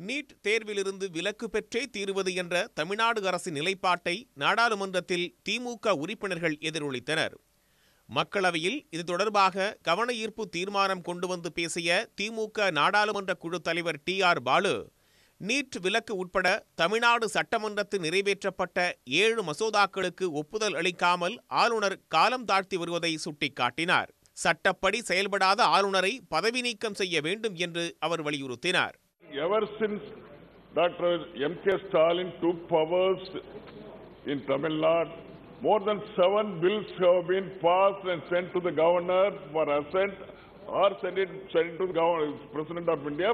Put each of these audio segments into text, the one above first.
NEET தேர்விலிருந்து விலக்கு பெற்றே தீருவது என்ற தமிழ்நாடு அரசின் நிலைப்பாட்டை நாடாளுமன்றத்தில் திமுக உறுப்பினர்கள் எதிரொலித்தனர். மக்களவையில் இது தொடர்பாக கவன ஈர்ப்பு தீர்மானம் கொண்டு வந்து பேசிய திமுக நாடாளுமன்ற குழு தலைவர் R. பாலு, நீட் விலக்கு உட்பட தமிழ்நாடு சட்டமன்றத்தில் நிறைவேற்றப்பட்ட 7 மசோதாக்களுக்கு ஒப்புதல் அளிக்காமல் ஆளுநர் காலம் தாழ்த்தி வருவதை சுட்டிக்காட்டினார். சட்டப்படி செயல்படாத ஆளுநரை பதவி நீக்கம் செய்ய வேண்டும் என்று அவர் வலியுறுத்தினார். Ever since Dr. M.K. Stalin took powers in Tamilnadu, more than 7 bills have been passed and sent to the governor for assent or sent to the President of India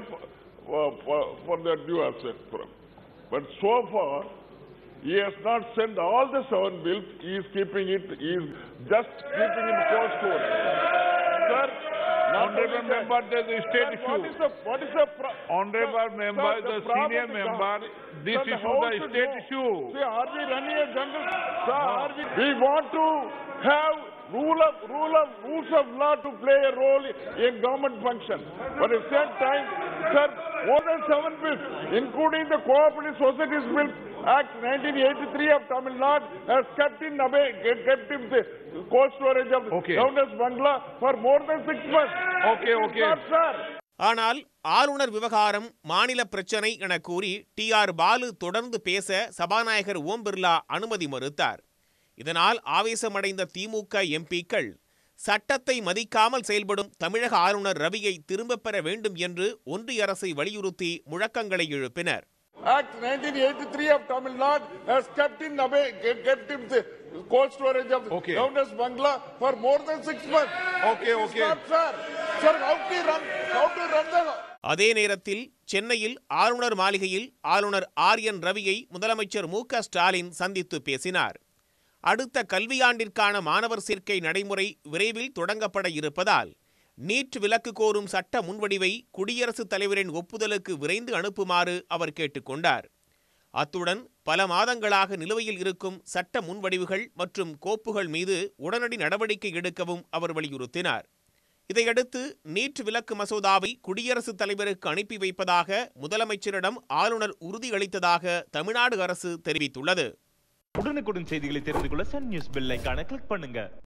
for their due assent. But so far, he has not sent all the 7 bills. He is keeping it. He is just keeping it cold storage. Sir, honorable member, there is a state issue. What is the honorable member, the senior member, this issue is a state issue. See, are we running a jungle? Sir, we want to have rules of law to play a role in government function. But at the same time, sir, more than 7 bills, including the Cooperative Societies Bill Act 1983 of Tamilnadu, has kept in the cold storage of Governor's Bangla for more than 6 months. Okay. Sir. ஆனால் ஆளுநர் விவகாரம் மாநில பிரச்சனை என கூறி R. Balu தொடர்ந்து பேச சபாநாயகர் ஓம் பிர்லா அனுமதி மறுத்தார். இதனால் ஆவேசமடைந்த திமுக எம்பிக்கள் சட்டத்தை மதிக்காமல் செயல்படும் தமிழக ஆளுநர் ரவியை திரும்பப் பெற வேண்டும் என்று ஒன்றிய அரசை வலியுறுத்தி முழக்கங்களை எழுப்பினர். Act 1983 of Tamil Nadu has kept in the cold storage of Governor's Bangla for more than 6 months. Okay. Sir, how to run the... அதே நேரத்தில் சென்னையில் ஆளுநர் மாளிகையில் ஆளுநர் R.N.Raviயை முதலமைச்சர் M.K. ஸ்டாலின் சந்தித்து பேசினார். அடுத்த கல்வியாண்டிற்கான மாணவர் சேர்க்கை நடைமுறை விரைவில் தொடங்கப்பட இருப்பதால் நீட் விலக்கு கோரும் சட்ட முன்வடிவை குடியரசுத் தலைவரின் ஒப்புதலுக்கு விரைந்து அனுப்புமாறு அவர் கேட்டுக்கொண்டார். அத்துடன் பல மாதங்களாக நிலுவையில் இருக்கும் சட்ட முன்வடிவுகள் மற்றும் கோப்புகள் மீது உடனடி நடவடிக்கை எடுக்கவும் அவர் வலியுறுத்தினார். இதையடுத்து நீட் விலக்கு மசோதாவை குடியரசுத் தலைவருக்கு அனுப்பி வைப்பதாக முதலமைச்சரிடம் ஆளுநர் உறுதியளித்ததாக தமிழ்நாடு அரசு தெரிவித்துள்ளது. உடனுக்குடன் செய்திகளை தெரிந்து கொள்ள சன் நியூஸ் பெல் ஐகானை கிளிக் பண்ணுங்க.